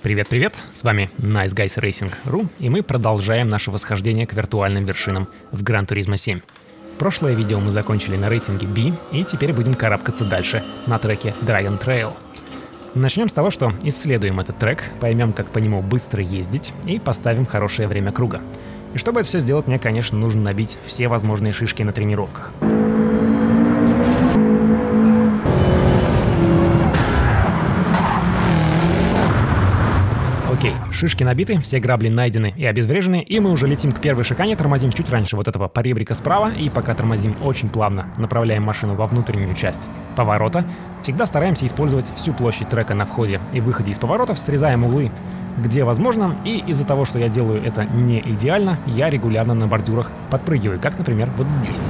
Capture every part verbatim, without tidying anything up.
Привет-привет, с вами Nice Guys Racing точка ру, и мы продолжаем наше восхождение к виртуальным вершинам в Gran Turismo семь. Прошлое видео мы закончили на рейтинге B, и теперь будем карабкаться дальше на треке Dragon Trail. Начнем с того, что исследуем этот трек, поймем, как по нему быстро ездить, и поставим хорошее время круга. И чтобы это все сделать, мне, конечно, нужно набить все возможные шишки на тренировках. Окей, шишки набиты, все грабли найдены и обезврежены, и мы уже летим к первой шикане, тормозим чуть раньше вот этого поребрика справа, и пока тормозим очень плавно, направляем машину во внутреннюю часть поворота. Всегда стараемся использовать всю площадь трека на входе и выходе из поворотов, срезаем углы где возможно, и из-за того, что я делаю это не идеально, я регулярно на бордюрах подпрыгиваю, как, например, вот здесь.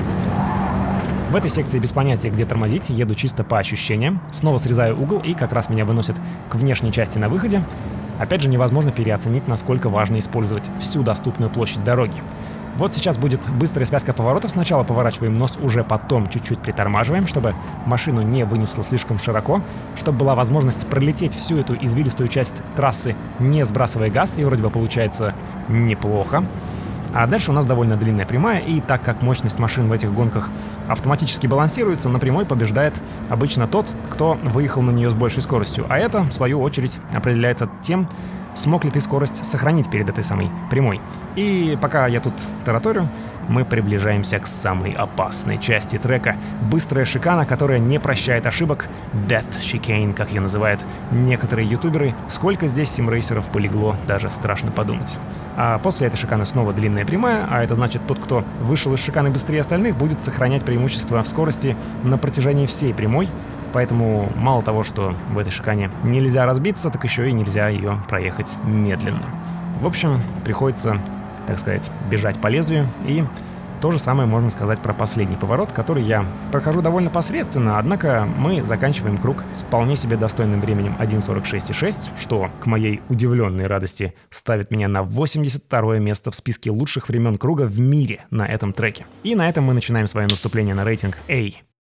В этой секции без понятия, где тормозить, еду чисто по ощущениям, снова срезаю угол, и как раз меня выносит к внешней части на выходе. Опять же, невозможно переоценить, насколько важно использовать всю доступную площадь дороги. Вот сейчас будет быстрая связка поворотов. Сначала поворачиваем нос, уже потом чуть-чуть притормаживаем, чтобы машину не вынесло слишком широко, чтобы была возможность пролететь всю эту извилистую часть трассы, не сбрасывая газ, и вроде бы получается неплохо. А дальше у нас довольно длинная прямая, и так как мощность машин в этих гонках автоматически балансируется, на прямой побеждает обычно тот, кто выехал на нее с большей скоростью. А это, в свою очередь, определяется тем, смог ли ты скорость сохранить перед этой самой прямой. И пока я тут тараторю, мы приближаемся к самой опасной части трека. Быстрая шикана, которая не прощает ошибок. Death Chicane, как ее называют некоторые ютуберы. Сколько здесь симрейсеров полегло, даже страшно подумать. А после этой шиканы снова длинная прямая, а это значит, тот, кто вышел из шиканы быстрее остальных, будет сохранять преимущество в скорости на протяжении всей прямой. Поэтому мало того, что в этой шикане нельзя разбиться, так еще и нельзя ее проехать медленно. В общем, приходится, так сказать, бежать по лезвию. И то же самое можно сказать про последний поворот, который я прохожу довольно посредственно, однако мы заканчиваем круг с вполне себе достойным временем один сорок шесть шесть, что, к моей удивленной радости, ставит меня на восемьдесят второе место в списке лучших времен круга в мире на этом треке. И на этом мы начинаем свое наступление на рейтинг A.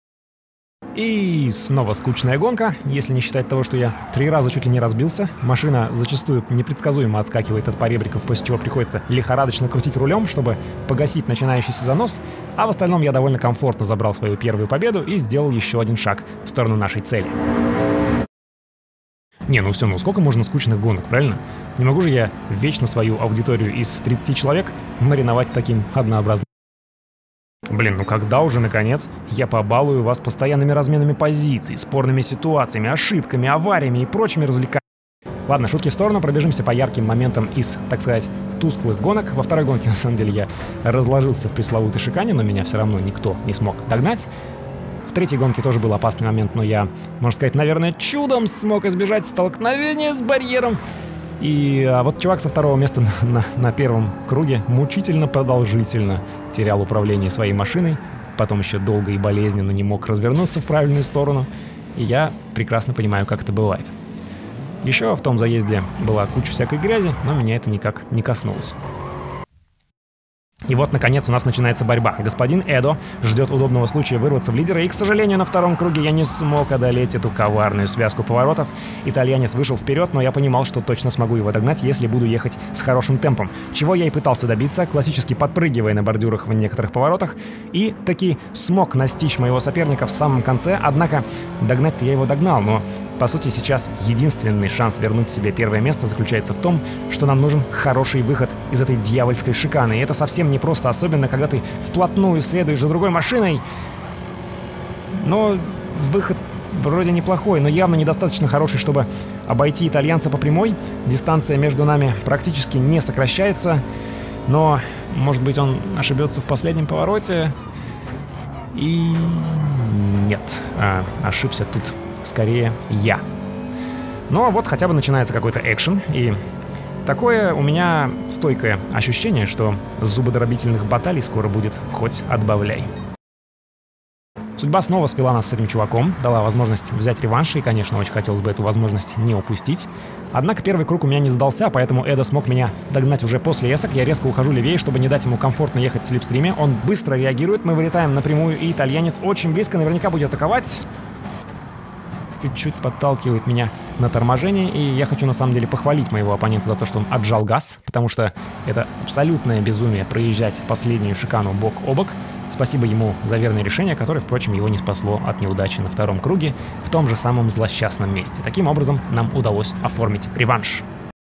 И снова скучная гонка, если не считать того, что я три раза чуть ли не разбился. Машина зачастую непредсказуемо отскакивает от поребриков, после чего приходится лихорадочно крутить рулем, чтобы погасить начинающийся занос. А в остальном я довольно комфортно забрал свою первую победу и сделал еще один шаг в сторону нашей цели. Не, ну все, ну сколько можно скучных гонок, правильно? Не могу же я вечно свою аудиторию из тридцати человек мариновать таким однообразным. Блин, ну когда уже, наконец, я побалую вас постоянными разменами позиций, спорными ситуациями, ошибками, авариями и прочими развлеканиями? Ладно, шутки в сторону, пробежимся по ярким моментам из, так сказать, тусклых гонок. Во второй гонке, на самом деле, я разложился в пресловутой шикане, но меня все равно никто не смог догнать. В третьей гонке тоже был опасный момент, но я, можно сказать, наверное, чудом смог избежать столкновения с барьером. И а вот чувак со второго места на, на, на первом круге мучительно продолжительно терял управление своей машиной, потом еще долго и болезненно не мог развернуться в правильную сторону, и я прекрасно понимаю, как это бывает. Еще в том заезде была куча всякой грязи, но меня это никак не коснулось. И вот, наконец, у нас начинается борьба. Господин Эдо ждет удобного случая вырваться в лидеры, и, к сожалению, на втором круге я не смог одолеть эту коварную связку поворотов. Итальянец вышел вперед, но я понимал, что точно смогу его догнать, если буду ехать с хорошим темпом. Чего я и пытался добиться, классически подпрыгивая на бордюрах в некоторых поворотах, и таки смог настичь моего соперника в самом конце, однако догнать-то я его догнал, но... По сути, сейчас единственный шанс вернуть себе первое место заключается в том, что нам нужен хороший выход из этой дьявольской шиканы. И это совсем непросто, особенно когда ты вплотную следуешь за другой машиной. Но выход вроде неплохой, но явно недостаточно хороший, чтобы обойти итальянца по прямой. Дистанция между нами практически не сокращается. Но, может быть, он ошибется в последнем повороте. И нет, а, ошибся тут скорее я. Но вот хотя бы начинается какой-то экшен, и такое у меня стойкое ощущение, что зубодробительных баталий скоро будет хоть отбавляй. Судьба снова свела нас с этим чуваком, дала возможность взять реванш, и, конечно, очень хотелось бы эту возможность не упустить. Однако первый круг у меня не сдался, поэтому Эдо смог меня догнать уже после эсок. Я резко ухожу левее, чтобы не дать ему комфортно ехать в слипстриме. Он быстро реагирует, мы вылетаем напрямую, и итальянец очень близко наверняка будет атаковать. чуть-чуть подталкивает меня на торможение, и я хочу на самом деле похвалить моего оппонента за то, что он отжал газ, потому что это абсолютное безумие проезжать последнюю шикану бок о бок. Спасибо ему за верное решение, которое, впрочем, его не спасло от неудачи на втором круге в том же самом злосчастном месте. Таким образом, нам удалось оформить реванш.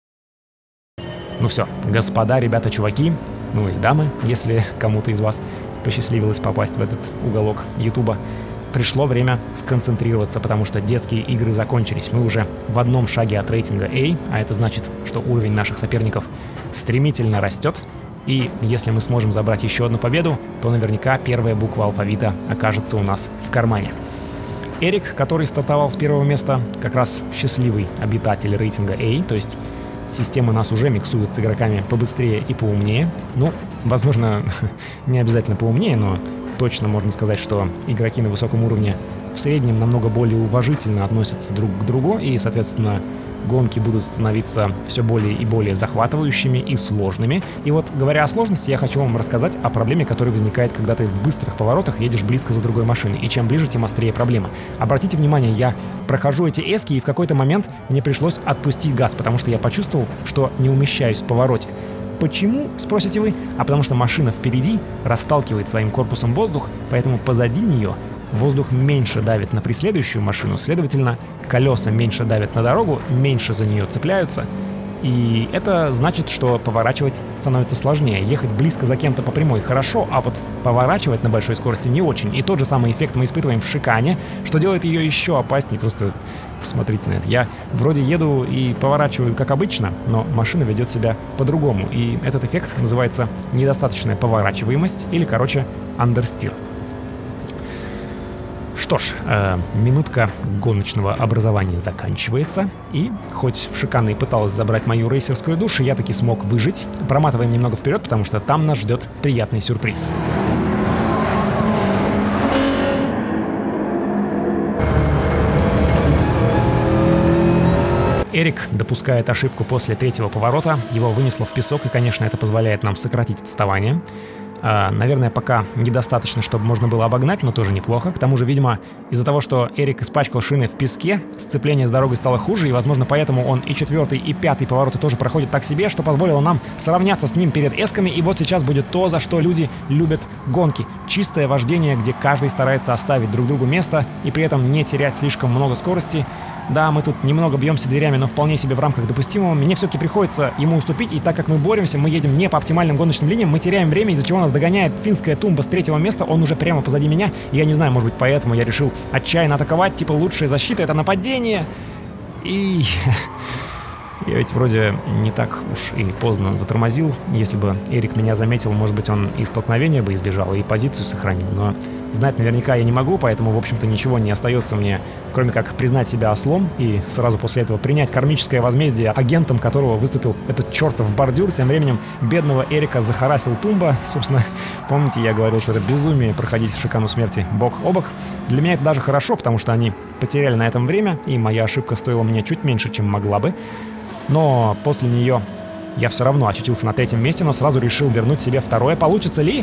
Ну все, господа, ребята, чуваки, ну и дамы, если кому-то из вас посчастливилось попасть в этот уголок Ютуба, пришло время сконцентрироваться, потому что детские игры закончились. Мы уже в одном шаге от рейтинга A, а это значит, что уровень наших соперников стремительно растет. И если мы сможем забрать еще одну победу, то наверняка первая буква алфавита окажется у нас в кармане. Эрик, который стартовал с первого места, как раз счастливый обитатель рейтинга A, то есть система нас уже миксует с игроками побыстрее и поумнее. Ну, возможно, не обязательно поумнее, но точно можно сказать, что игроки на высоком уровне в среднем намного более уважительно относятся друг к другу, и, соответственно, гонки будут становиться все более и более захватывающими и сложными. И вот, говоря о сложности, я хочу вам рассказать о проблеме, которая возникает, когда ты в быстрых поворотах едешь близко за другой машиной. И чем ближе, тем острее проблема. Обратите внимание, я прохожу эти эски, и в какой-то момент мне пришлось отпустить газ, потому что я почувствовал, что не умещаюсь в повороте. Почему, спросите вы? А потому что машина впереди расталкивает своим корпусом воздух, поэтому позади нее воздух меньше давит на преследующую машину, следовательно, колеса меньше давят на дорогу, меньше за нее цепляются. И это значит, что поворачивать становится сложнее. Ехать близко за кем-то по прямой хорошо, а вот поворачивать на большой скорости не очень. И тот же самый эффект мы испытываем в шикане, что делает ее еще опаснее. Просто посмотрите на это. Я вроде еду и поворачиваю как обычно, но машина ведет себя по-другому. И этот эффект называется недостаточная поворачиваемость или, короче, андерстир. Что ж, э, минутка гоночного образования заканчивается, и хоть шикана и пыталась забрать мою рейсерскую душу, я таки смог выжить. Проматываем немного вперед, потому что там нас ждет приятный сюрприз. Эрик допускает ошибку после третьего поворота, его вынесло в песок, и, конечно, это позволяет нам сократить отставание. Uh, наверное, пока недостаточно, чтобы можно было обогнать, но тоже неплохо. К тому же, видимо, из-за того, что Эрик испачкал шины в песке, сцепление с дорогой стало хуже, и, возможно, поэтому он и четвертый, и пятый повороты тоже проходит так себе, что позволило нам сравняться с ним перед эсками, и вот сейчас будет то, за что люди любят гонки. Чистое вождение, где каждый старается оставить друг другу место и при этом не терять слишком много скорости. Да, мы тут немного бьемся дверями, но вполне себе в рамках допустимого. Мне все-таки приходится ему уступить, и так как мы боремся, мы едем не по оптимальным гоночным линиям, мы теряем время, из-за чего нас догоняет финская тумба с третьего места, он уже прямо позади меня, и я не знаю, может быть, поэтому я решил отчаянно атаковать, типа лучшая защита — это нападение. И я ведь вроде не так уж и поздно затормозил. Если бы Эрик меня заметил, может быть, он и столкновения бы избежал, и позицию сохранил. Но знать наверняка я не могу, поэтому, в общем-то, ничего не остается мне, кроме как признать себя ослом и сразу после этого принять кармическое возмездие, агентом которого выступил этот чертов бордюр. Тем временем бедного Эрика захарасил тумба. Собственно, помните, я говорил, что это безумие проходить в шикану смерти бок о бок. Для меня это даже хорошо, потому что они потеряли на этом время, и моя ошибка стоила мне чуть меньше, чем могла бы. Но после нее я все равно очутился на третьем месте, но сразу решил вернуть себе второе. Получится ли?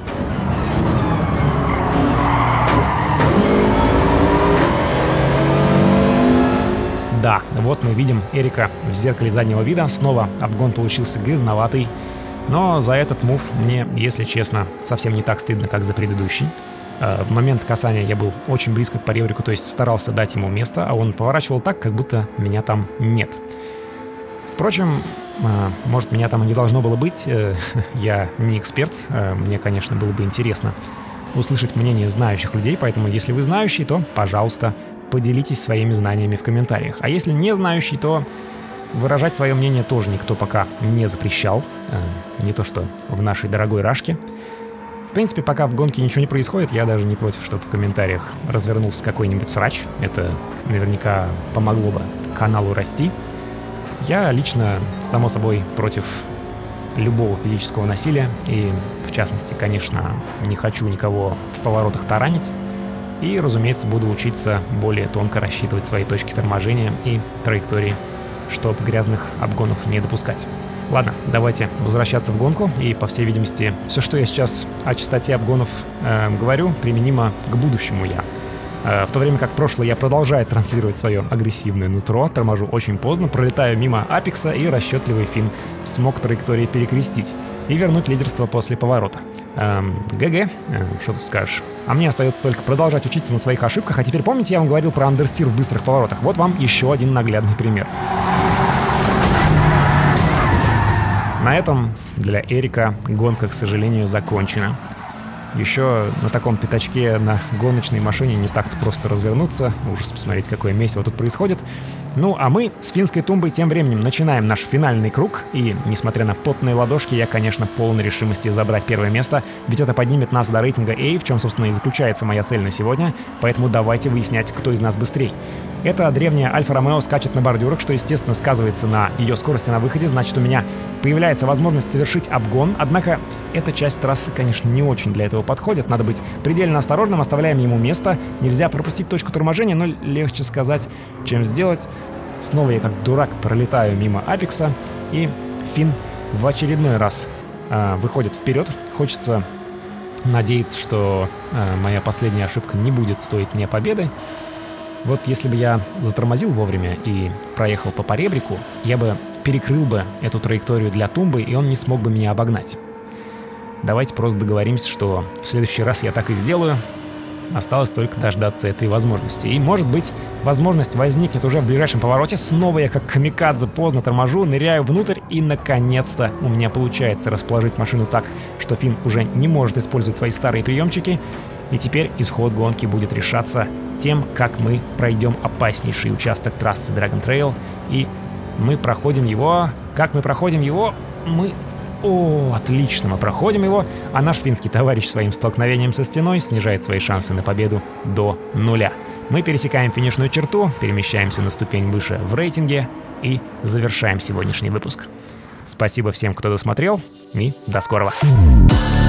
Да, вот мы видим Эрика в зеркале заднего вида. Снова обгон получился грязноватый. Но за этот мув мне, если честно, совсем не так стыдно, как за предыдущий. В момент касания я был очень близко к поребрику, то есть старался дать ему место, а он поворачивал так, как будто меня там нет. Впрочем, может, меня там и не должно было быть, я не эксперт, мне, конечно, было бы интересно услышать мнение знающих людей, поэтому если вы знающий, то, пожалуйста, поделитесь своими знаниями в комментариях. А если не знающий, то выражать свое мнение тоже никто пока не запрещал, не то что в нашей дорогой Рашке. В принципе, пока в гонке ничего не происходит, я даже не против, чтобы в комментариях развернулся какой-нибудь срач, это наверняка помогло бы каналу расти. Я лично, само собой, против любого физического насилия, и, в частности, конечно, не хочу никого в поворотах таранить, и, разумеется, буду учиться более тонко рассчитывать свои точки торможения и траектории, чтобы грязных обгонов не допускать. Ладно, давайте возвращаться в гонку, и, по всей видимости, все, что я сейчас о частоте обгонов э, говорю, применимо к будущему я. В то время как прошлое я продолжаю транслировать свое агрессивное нутро, торможу очень поздно, пролетаю мимо апекса, и расчетливый Финн смог траектории перекрестить и вернуть лидерство после поворота. Эм, ГГ, э, что тут скажешь? А мне остается только продолжать учиться на своих ошибках. А теперь помните, я вам говорил про андерстир в быстрых поворотах? Вот вам еще один наглядный пример. На этом для Эрика гонка, к сожалению, закончена. Еще на таком пятачке на гоночной машине не так-то просто развернуться. Ужас, посмотреть, какое месиво тут происходит. Ну, а мы с финской тумбой тем временем начинаем наш финальный круг. И, несмотря на потные ладошки, я, конечно, полон решимости забрать первое место, ведь это поднимет нас до рейтинга A, в чем, собственно, и заключается моя цель на сегодня. Поэтому давайте выяснять, кто из нас быстрей. Эта древняя Альфа-Ромео скачет на бордюрах, что, естественно, сказывается на ее скорости на выходе. Значит, у меня появляется возможность совершить обгон. Однако эта часть трассы, конечно, не очень для этого подходит. Надо быть предельно осторожным, оставляем ему место. Нельзя пропустить точку торможения, но легче сказать, чем сделать. Снова я как дурак пролетаю мимо апекса, и Финн в очередной раз э, выходит вперед. Хочется надеяться, что э, моя последняя ошибка не будет стоить мне победы. Вот если бы я затормозил вовремя и проехал по поребрику, я бы перекрыл бы эту траекторию для тумбы, и он не смог бы меня обогнать. Давайте просто договоримся, что в следующий раз я так и сделаю. Осталось только дождаться этой возможности. И, может быть, возможность возникнет уже в ближайшем повороте. Снова я, как камикадзе, поздно торможу, ныряю внутрь, и, наконец-то, у меня получается расположить машину так, что Финн уже не может использовать свои старые приемчики. И теперь исход гонки будет решаться тем, как мы пройдем опаснейший участок трассы Dragon Trail. И мы проходим его... Как мы проходим его? Мы... О, отлично, мы проходим его, а наш финский товарищ своим столкновением со стеной снижает свои шансы на победу до нуля. Мы пересекаем финишную черту, перемещаемся на ступень выше в рейтинге и завершаем сегодняшний выпуск. Спасибо всем, кто досмотрел, и до скорого.